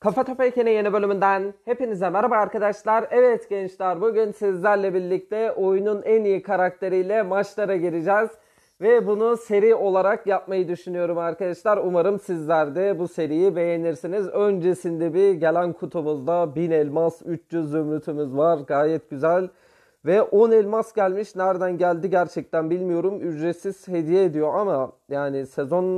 Kafa Topike'nin yeni bölümünden hepinize merhaba arkadaşlar. Evet gençler, bugün sizlerle birlikte oyunun en iyi karakteriyle maçlara gireceğiz. Ve bunu seri olarak yapmayı düşünüyorum arkadaşlar. Umarım sizler de bu seriyi beğenirsiniz. Öncesinde bir gelen kutumuzda 1000 elmas, 300 zümrütümüz var. Gayet güzel. Ve 10 elmas gelmiş. Nereden geldi gerçekten bilmiyorum. Ücretsiz hediye ediyor ama yani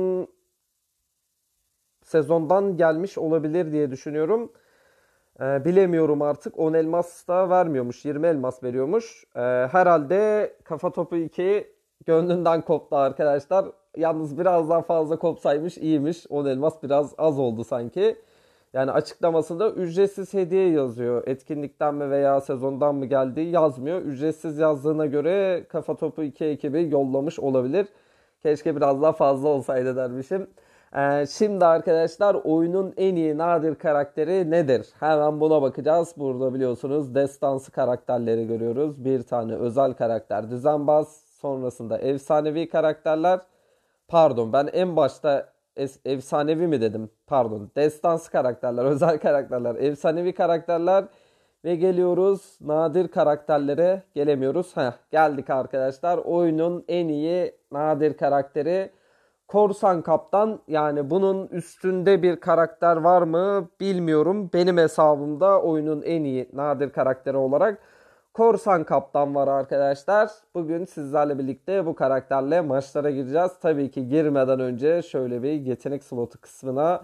sezondan gelmiş olabilir diye düşünüyorum. Bilemiyorum artık. 10 elmas da vermiyormuş. 20 elmas veriyormuş. Herhalde Kafa Topu 2 gönlünden koptu arkadaşlar. Yalnız biraz daha fazla kopsaymış iyiymiş. 10 elmas biraz az oldu sanki. Yani açıklamasında ücretsiz hediye yazıyor. Etkinlikten mi veya sezondan mı geldiği yazmıyor. Ücretsiz yazdığına göre Kafa Topu 2 ekibi yollamış olabilir. Keşke biraz daha fazla olsaydı dermişim. Şimdi arkadaşlar oyunun en iyi nadir karakteri nedir? Hemen buna bakacağız. Burada biliyorsunuz destansı karakterleri görüyoruz. Bir tane özel karakter düzenbaz. Sonrasında efsanevi karakterler. Pardon, ben en başta efsanevi mi dedim? Pardon. Destansı karakterler, özel karakterler, efsanevi karakterler ve geliyoruz nadir karakterlere gelemiyoruz. Geldik arkadaşlar. Oyunun en iyi nadir karakteri Korsan Kaptan. Yani bunun üstünde bir karakter var mı bilmiyorum. Benim hesabımda oyunun en iyi nadir karakteri olarak Korsan Kaptan var arkadaşlar. Bugün sizlerle birlikte bu karakterle maçlara gireceğiz. Tabii ki girmeden önce şöyle bir yetenek slotu kısmına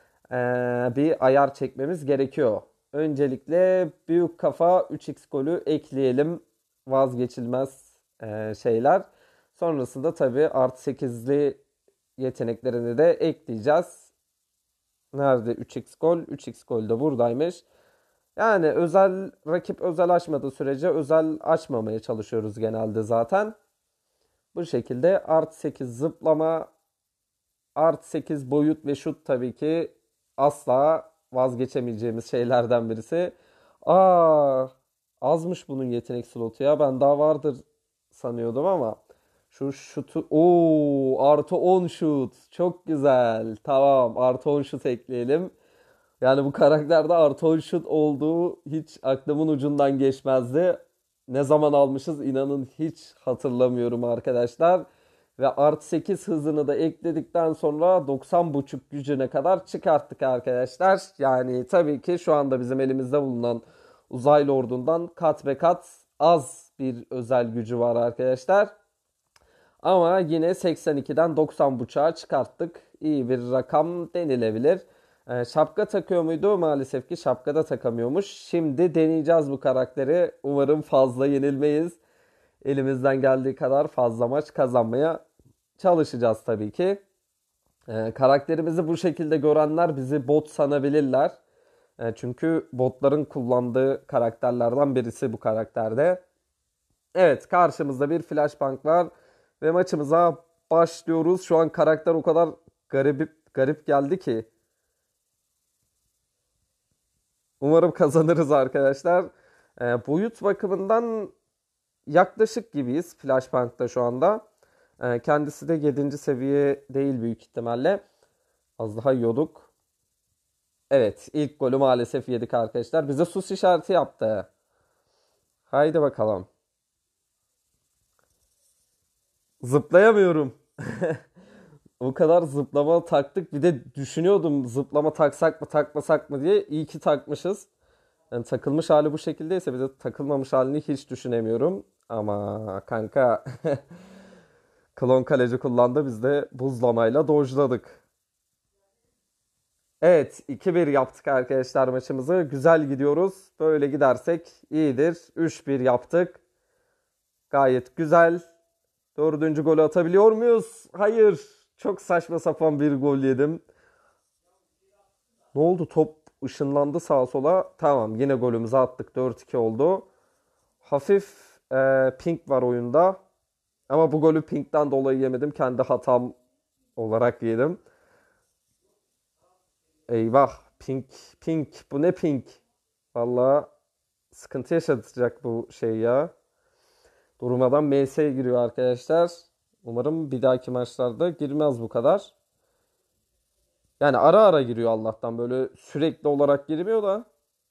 bir ayar çekmemiz gerekiyor. Öncelikle büyük kafa 3x golü ekleyelim. Vazgeçilmez şeyler. Sonrasında tabii artı 8'li yeteneklerini de ekleyeceğiz. Nerede 3x gol? 3x gol de buradaymış. Yani rakip özel açmadığı sürece özel açmamaya çalışıyoruz genelde zaten. Bu şekilde artı 8 zıplama, artı 8 boyut ve şut tabii ki asla vazgeçemeyeceğimiz şeylerden birisi. Aa, azmış bunun yetenek slotu ya. Ben daha vardır sanıyordum ama şu şutu artı 10 şut. Çok güzel. Tamam, artı 10 şut ekleyelim. Yani bu karakterde artı 10 şut olduğu hiç aklımın ucundan geçmezdi. Ne zaman almışız inanın hiç hatırlamıyorum arkadaşlar. Ve artı 8 hızını da ekledikten sonra 90.5 gücüne kadar çıkarttık arkadaşlar. Yani tabii ki şu anda bizim elimizde bulunan uzaylı ordundan kat be kat az bir özel gücü var arkadaşlar. Ama yine 82'den 90.5'a çıkarttık. İyi bir rakam denilebilir. Şapka takıyor muydu? Maalesef ki şapkada takamıyormuş. Şimdi deneyeceğiz bu karakteri. Umarım fazla yenilmeyiz. Elimizden geldiği kadar fazla maç kazanmaya çalışacağız tabii ki. Karakterimizi bu şekilde görenler bizi bot sanabilirler. Çünkü botların kullandığı karakterlerden birisi bu karakterde. Evet, karşımızda bir flashbang var ve maçımıza başlıyoruz. Şu an karakter o kadar garip geldi ki. Umarım kazanırız arkadaşlar. Boyut bakımından yaklaşık gibiyiz flashbang'da şu anda. Kendisi de 7. seviye değil büyük ihtimalle. Az daha yiyorduk. Evet, ilk golü maalesef yedik arkadaşlar. Bize sus işareti yaptı. Haydi bakalım. Zıplayamıyorum. O kadar zıplama taktık. Bir de düşünüyordum zıplama taksak mı takmasak mı diye. İyi ki takmışız. Yani takılmış hali bu şekildeyse bir de takılmamış halini hiç düşünemiyorum. Ama kanka klon kaleci kullandı. Biz de buzlamayla dojladık. Evet, 2-1 yaptık arkadaşlar maçımızı. Güzel gidiyoruz. Böyle gidersek iyidir. 3-1 yaptık. Gayet güzel. Dördüncü golü atabiliyor muyuz? Hayır. Çok saçma sapan bir gol yedim. Ne oldu? Top ışınlandı sağa sola. Tamam, yine golümüzü attık. 4-2 oldu. Hafif ping var oyunda. Ama bu golü pingden dolayı yemedim. Kendi hatam olarak yedim. Eyvah. Ping, ping. Bu ne ping? Vallahi sıkıntı yaşatacak bu şey ya. Durmadan MS'ye giriyor arkadaşlar. Umarım bir dahaki maçlarda girmez bu kadar. Yani ara ara giriyor Allah'tan, böyle sürekli olarak girmiyor da.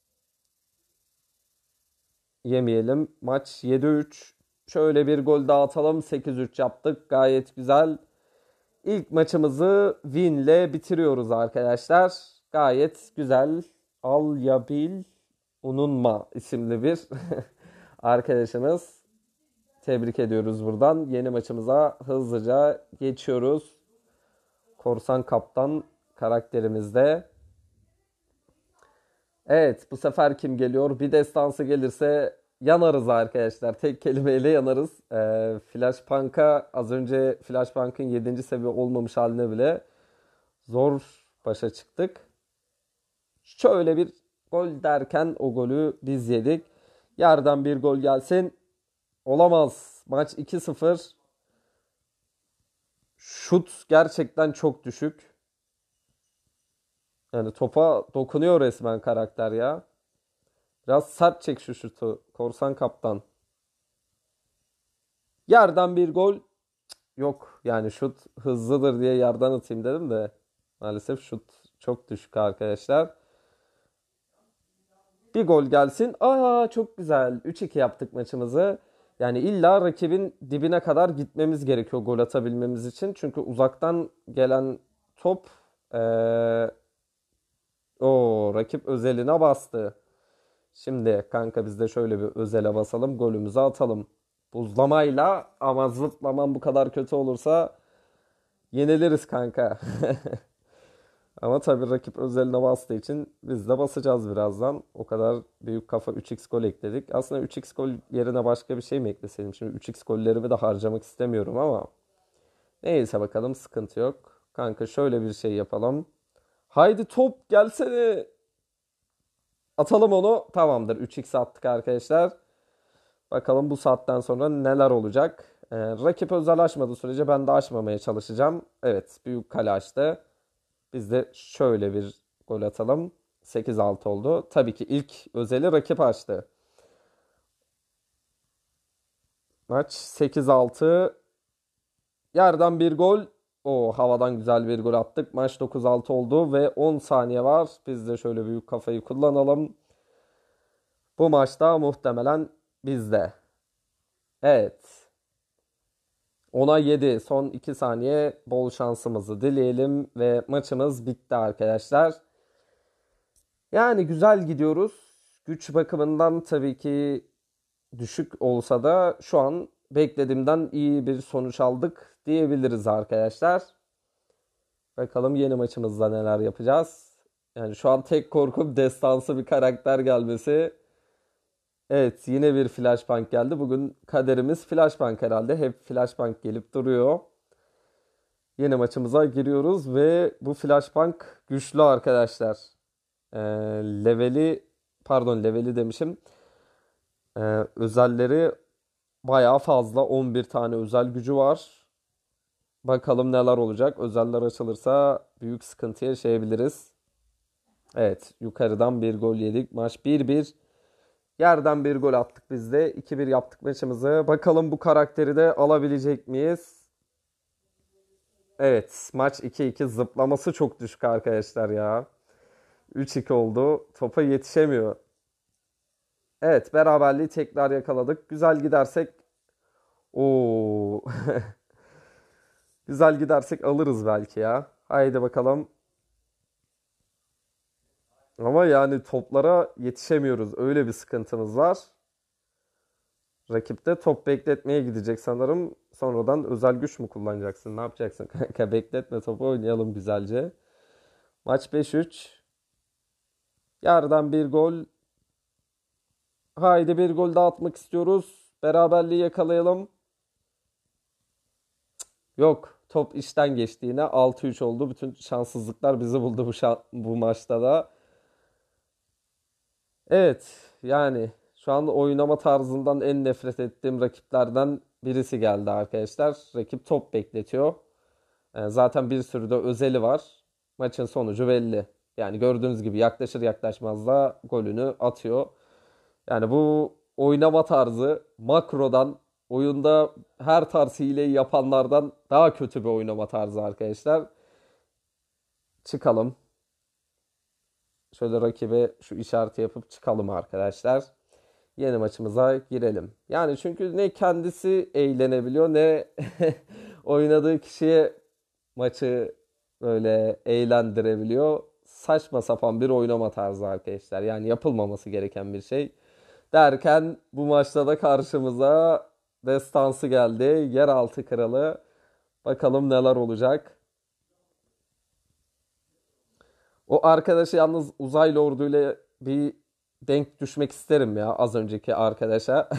Yemeyelim. Maç 7-3. Şöyle bir gol daha atalım. 8-3 yaptık. Gayet güzel. İlk maçımızı win'le bitiriyoruz arkadaşlar. Gayet güzel. Al Yabil Ununma isimli bir arkadaşımız. Tebrik ediyoruz buradan. Yeni maçımıza hızlıca geçiyoruz. Korsan Kaptan karakterimizde. Evet, bu sefer kim geliyor? Bir destansı gelirse yanarız arkadaşlar. Tek kelimeyle yanarız. Flashpunk'a az önce Flashpunk'ın 7. seviye olmamış haline bile zor başa çıktık. Şöyle bir gol derken o golü biz yedik. Yerden bir gol gelsin. Olamaz. Maç 2-0. Şut gerçekten çok düşük. Yani topa dokunuyor resmen karakter ya. Biraz sert çek şu şutu. Korsan Kaptan. Yerden bir gol. Yok yani şut hızlıdır diye yerden atayım dedim de. Maalesef şut çok düşük arkadaşlar. Bir gol gelsin. Aa, çok güzel. 3-2 yaptık maçımızı. Yani illa rakibin dibine kadar gitmemiz gerekiyor gol atabilmemiz için. Çünkü uzaktan gelen top o rakip özeline bastı. Şimdi kanka biz de şöyle bir özele basalım. Golümüzü atalım. Buzlamayla, ama zıplaman bu kadar kötü olursa yeniliriz kanka. Ama tabii rakip özeline bastığı için biz de basacağız birazdan. O kadar büyük kafa 3x gol ekledik. Aslında 3x gol yerine başka bir şey mi ekleseydim? Şimdi 3x gollerimi de harcamak istemiyorum ama. Neyse bakalım, sıkıntı yok. Kanka şöyle bir şey yapalım. Haydi top gelsene. Atalım onu. Tamamdır. 3x attık arkadaşlar. Bakalım bu saatten sonra neler olacak. Rakip özel açmadığı sürece ben de açmamaya çalışacağım. Evet, büyük kale açtı. Biz de şöyle bir gol atalım. 8-6 oldu. Tabii ki ilk özeli rakip açtı. Maç 8-6. Yerden bir gol. O havadan güzel bir gol attık. Maç 9-6 oldu ve 10 saniye var. Biz de şöyle büyük kafayı kullanalım. Bu maçta muhtemelen bizde. Evet. 10'a 7. Son 2 saniye, bol şansımızı dileyelim ve maçımız bitti arkadaşlar. Yani güzel gidiyoruz. Güç bakımından tabii ki düşük olsa da şu an beklediğimden iyi bir sonuç aldık diyebiliriz arkadaşlar. Bakalım yeni maçımızda neler yapacağız. Yani şu an tek korkum destansı bir karakter gelmesi. Evet, yine bir Flashbang geldi. Bugün kaderimiz Flashbang herhalde. Hep Flashbang gelip duruyor. Yeni maçımıza giriyoruz ve bu Flashbang güçlü arkadaşlar. Ee, leveli leveli demişim. Özelleri bayağı fazla. 11 tane özel gücü var. Bakalım neler olacak. Özeller açılırsa büyük sıkıntı yaşayabiliriz. Evet, yukarıdan bir gol yedik. Maç 1-1. Yerden bir gol attık biz de. 2-1 yaptık maçımızı. Bakalım bu karakteri de alabilecek miyiz? Evet, maç 2-2. Zıplaması çok düşük arkadaşlar ya. 3-2 oldu. Topa yetişemiyor. Evet, beraberliği tekrar yakaladık. Güzel gidersek o güzel gidersek alırız belki ya. Haydi bakalım. Ama yani toplara yetişemiyoruz. Öyle bir sıkıntımız var. Rakip de top bekletmeye gidecek sanırım. Sonradan özel güç mü kullanacaksın? Ne yapacaksın kanka? Bekletme, topu oynayalım güzelce. Maç 5-3. Yerden bir gol. Haydi bir gol daha atmak istiyoruz. Beraberliği yakalayalım. Yok. Top işten geçti yine. 6-3 oldu. Bütün şanssızlıklar bizi buldu bu maçta da. Evet. Yani şu an oynama tarzından en nefret ettiğim rakiplerden birisi geldi arkadaşlar. Rakip top bekletiyor. Zaten bir sürü de özeli var. Maçın sonucu belli. Yani gördüğünüz gibi yaklaşır yaklaşmaz da golünü atıyor. Yani bu oynama tarzı makrodan, oyunda her tarz hileyi yapanlardan daha kötü bir oynama tarzı arkadaşlar. çıkalım. Şöyle rakibe şu işareti yapıp çıkalım arkadaşlar. Yeni maçımıza girelim. Yani çünkü ne kendisi eğlenebiliyor ne oynadığı kişiye maçı böyle eğlendirebiliyor. Saçma sapan bir oynama tarzı arkadaşlar. Yani yapılmaması gereken bir şey. Derken bu maçta da karşımıza destansı geldi. Yeraltı kralı. Bakalım neler olacak. O arkadaşı yalnız uzaylı orduyla bir denk düşmek isterim ya az önceki arkadaşa.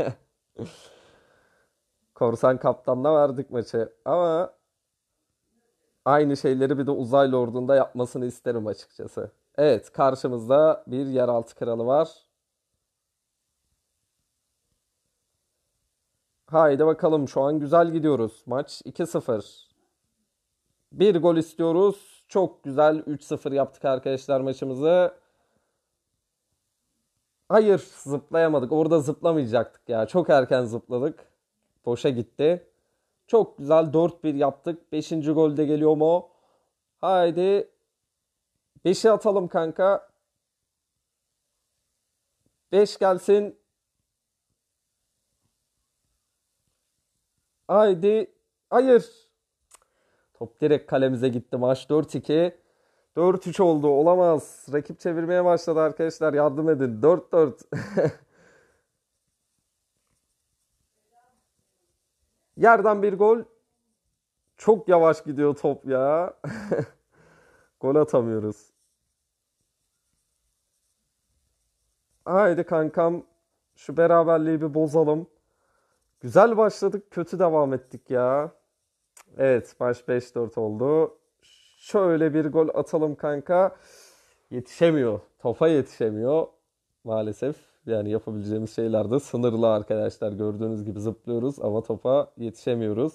Korsan kaptanla verdik maçı. Ama aynı şeyleri bir de uzaylı ordunda yapmasını isterim açıkçası. Evet, karşımızda bir yeraltı kralı var. Haydi bakalım, şu an güzel gidiyoruz. Maç 2-0. Bir gol istiyoruz. Çok güzel 3-0 yaptık arkadaşlar maçımızı. Hayır, zıplayamadık. Orada zıplamayacaktık ya. Çok erken zıpladık. Boşa gitti. Çok güzel 4-1 yaptık. Beşinci gol de geliyor mu? Haydi. Beşi atalım kanka. 5 gelsin. Haydi. Hayır. Top direkt kalemize gitti. Maç 4-2. 4-3 oldu. Olamaz. Rakip çevirmeye başladı arkadaşlar. Yardım edin. 4-4. Yerden bir gol. Çok yavaş gidiyor top ya. Gol atamıyoruz. Haydi kankam. Şu beraberliği bir bozalım. Güzel başladık. Kötü devam ettik ya. Evet, maç 5-4 oldu. Şöyle bir gol atalım kanka. Yetişemiyor. Topa yetişemiyor. Maalesef. Yani yapabileceğimiz şeyler de sınırlı arkadaşlar. Gördüğünüz gibi zıplıyoruz ama topa yetişemiyoruz.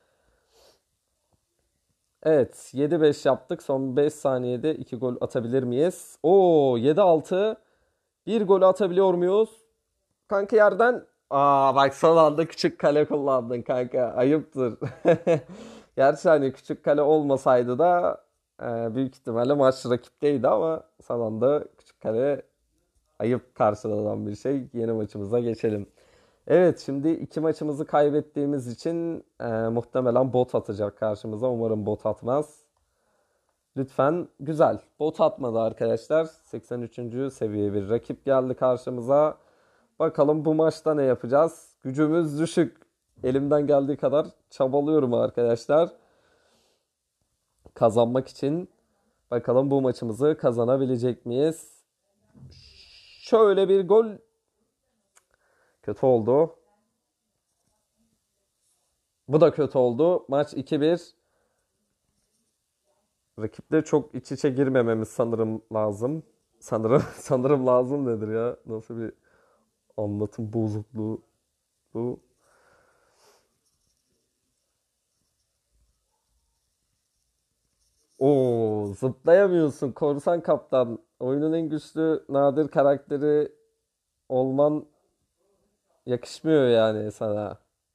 Evet, 7-5 yaptık. Son 5 saniyede 2 gol atabilir miyiz? Oo, 7-6. Bir gol atabiliyor muyuz? Kanka yerden. Aa, bak son anda küçük kale kullandın kanka. Ayıptır. Gerçi hani küçük kale olmasaydı da büyük ihtimalle maç rakipteydi ama son anda küçük kale ayıp karşılanan bir şey. Yeni maçımıza geçelim. Evet, şimdi iki maçımızı kaybettiğimiz için muhtemelen bot atacak karşımıza. Umarım bot atmaz. Lütfen. Güzel. Bot atmadı arkadaşlar. 83. seviye bir rakip geldi karşımıza. Bakalım bu maçta ne yapacağız? Gücümüz düşük. Elimden geldiği kadar çabalıyorum arkadaşlar. Kazanmak için. Bakalım bu maçımızı kazanabilecek miyiz? Şöyle bir gol. Kötü oldu. Bu da kötü oldu. Maç 2-1. Rakiple çok iç içe girmememiz sanırım lazım. Sanırım lazım nedir ya? Nasıl bir anlatım bozukluğu bu? Oo, zıplayamıyorsun korsan kaptan. Oyunun en güçlü nadir karakteri olman yakışmıyor yani sana.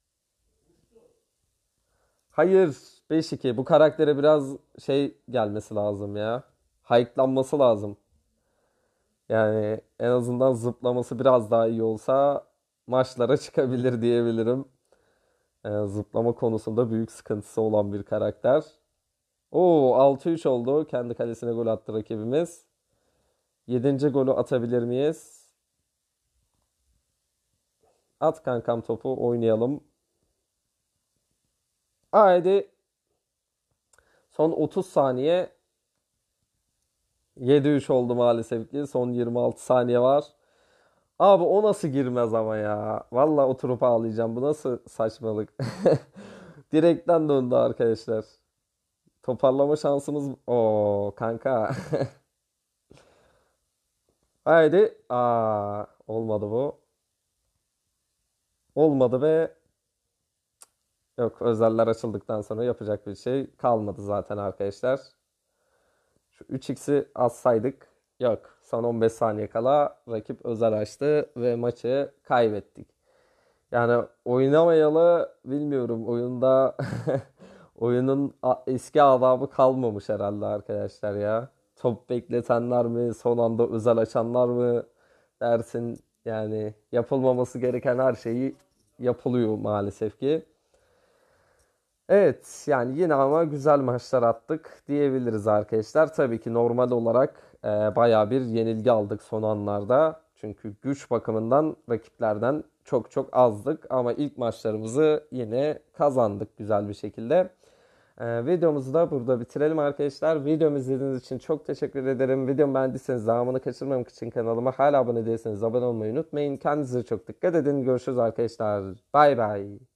Hayır, 5-2. Bu karaktere biraz şey gelmesi lazım ya. Hype'lanması lazım. Yani en azından zıplaması biraz daha iyi olsa maçlara çıkabilir diyebilirim. Zıplama konusunda büyük sıkıntısı olan bir karakter. Oo, 6-3 oldu. Kendi kalesine gol attı rakibimiz. Yedinci golü atabilir miyiz? At kankam topu, oynayalım. Haydi. Son 30 saniye. 7-3 oldu maalesef ki. Son 26 saniye var. Abi o nasıl girmez ama ya. Valla oturup ağlayacağım. Bu nasıl saçmalık. Direkten döndü arkadaşlar. Toparlama şansımız. O kanka. Haydi. Aa, olmadı bu. Olmadı ve yok, özeller açıldıktan sonra yapacak bir şey kalmadı zaten arkadaşlar. Şu 3x'i atsaydık, yok. Son 15 saniye kala rakip özel açtı ve maçı kaybettik. Yani oynamayalı bilmiyorum oyunda Oyunun eski adabı kalmamış herhalde arkadaşlar ya. Top bekletenler mi, son anda özel açanlar mı dersin. Yani yapılmaması gereken her şeyi yapılıyor maalesef ki. Evet yani yine ama güzel maçlar attık diyebiliriz arkadaşlar. Tabii ki normal olarak bayağı bir yenilgi aldık son anlarda. Çünkü güç bakımından rakiplerden çok çok azdık. Ama ilk maçlarımızı yine kazandık güzel bir şekilde. Videomuzu da burada bitirelim arkadaşlar. Videomu izlediğiniz için çok teşekkür ederim. Videomu beğendiyseniz devamını kaçırmamak için kanalıma hala abone değilseniz abone olmayı unutmayın. Kendinize çok dikkat edin. Görüşürüz arkadaşlar. Bay bay.